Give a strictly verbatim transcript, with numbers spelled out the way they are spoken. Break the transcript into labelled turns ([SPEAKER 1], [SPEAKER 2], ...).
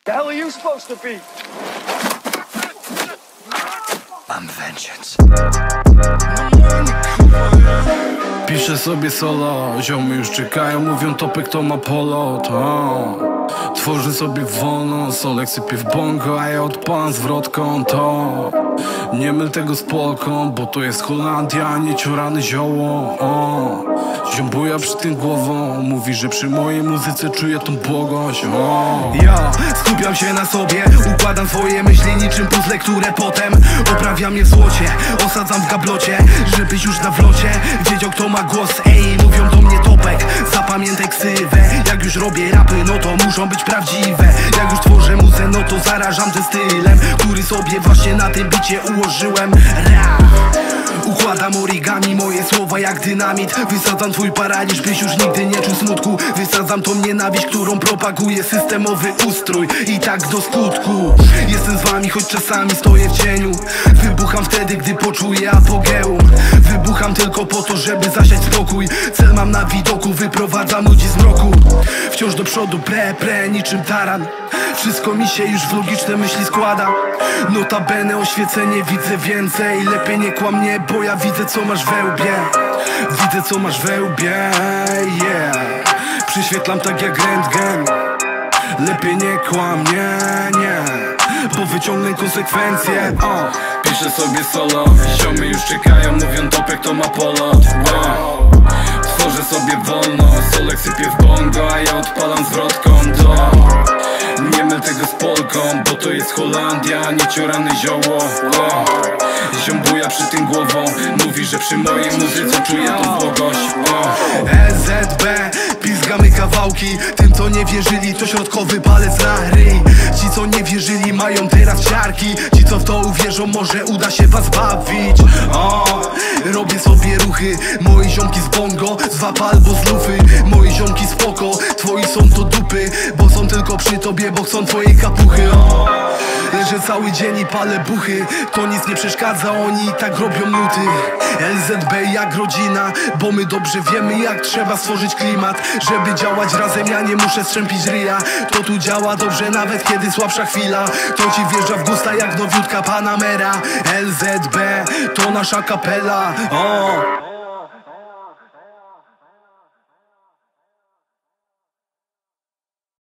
[SPEAKER 1] The hell are you supposed to be?
[SPEAKER 2] I'm vengeance.
[SPEAKER 3] Piszę sobie solo, ziomy już czekają, mówią topek to ma polot. oh. Tworzę sobie wolno, solek sypie w bongo, a ja odpalam zwrotką to. Nie myl tego z Polką, bo to jest Holandia, a nie ciorane zioło. oh. Ziom buja przy tym głową, mówi, że przy mojej muzyce czuje tą błogość. oh.
[SPEAKER 4] Ja skupiam się na sobie, układam swoje myśli niczym puzzle, które potem oprawiam je w złocie. Osadzam w gablocie, żebyś już na wlocie wiedział, kto ma głos. Ej, mówią do mnie topek, zapamiętaj ksywę. Jak już robię rapy, no to muszą być prawdziwe. Jak już tworzę muzę, no to zarażam tym stylem, który sobie właśnie na tym bicie ułożyłem. Rap. Układam origami, moje słowa jak dynamit. Wysadzam twój paraliż, byś już nigdy nie czuł smutku. Wysadzam tą nienawiść, którą propaguje systemowy ustrój, i tak do skutku. Jestem z wami, choć czasami stoję w cieniu. Wybucham wtedy, gdy poczuję apogeum. Wybucham tylko po to, żeby zasiać spokój. Cel mam na widoku, wyprowadzam ludzi z mroku. Wciąż do przodu, pre, pre, niczym taran. Wszystko mi się już w logiczne myśli składa. Notabene oświecenie, widzę więcej. Lepiej nie kłam mnie, bo ja widzę, co masz we łbie. Widzę, co masz we łbie, yeah. Przyświetlam tak jak rentgen. Lepiej nie kłam, nie, nie, bo wyciągnę konsekwencje. oh.
[SPEAKER 3] Piszę sobie solo, ziomy już czekają, mówią topek to ma polot. oh. Tworzę sobie wolno, solek sypie w bongo, a ja odpalam zwrotką to. Nie myl tego z Polką, bo to jest Holandia, a nie ciorane zioło. oh. Ziom buja przy tym głową, mówi, że przy mojej muzyce czuje tą błogość. oh.
[SPEAKER 4] E Z B, pizgamy kawałki. Tym, co nie wierzyli, to środkowy palec na ryj. Ci, co nie wierzyli, mają teraz ciarki. Ci, co w to uwierzą, może uda się was bawić. o, Robię sobie ruchy, moi ziomki z bongo, z wapa albo z lufy. Moi ziomki spoko, twoi są to dupy, bo są tylko przy tobie, bo chcą twojej kapuchy. o. Leżę cały dzień i palę buchy, to nic nie przeszkadza, oni i tak robią nuty. L Z B jak rodzina, bo my dobrze wiemy, jak trzeba stworzyć klimat. Żeby działać razem, ja nie muszę strzępić ryja. To tu działa dobrze, nawet kiedy słabsza chwila. To ci wjeżdża w gusta jak nowiutka Panamera. L Z B to nasza kapela. o.